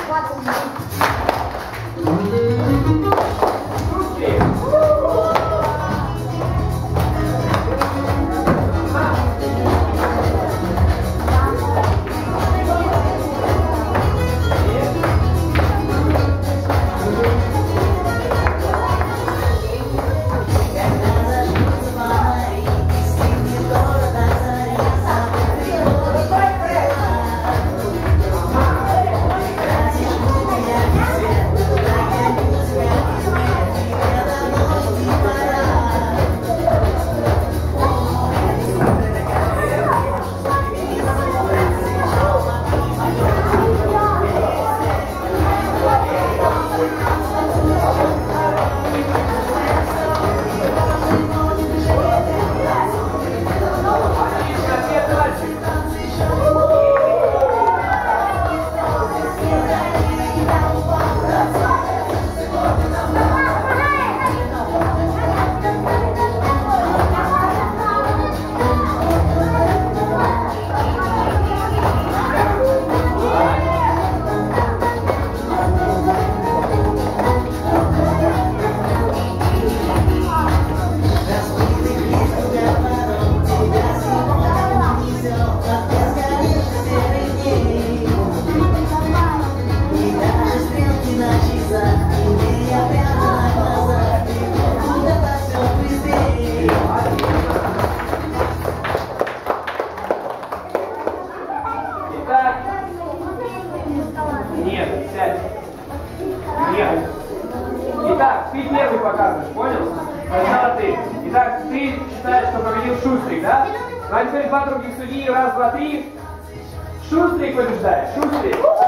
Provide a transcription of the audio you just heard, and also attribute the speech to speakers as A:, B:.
A: Нет, сядь. Нет. Итак, ты первый показываешь, понял? Сначала ты. Итак, ты считаешь, что победил Шустрик, да? Ну а теперь два других судьи. Раз, два, три. Шустрик побеждает. Шустрик.